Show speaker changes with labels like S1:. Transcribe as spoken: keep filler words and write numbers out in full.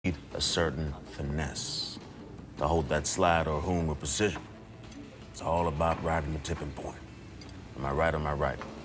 S1: a certain finesse to hold that slide or hoon with precision. It's all about riding the tipping point. Am I right or am I right?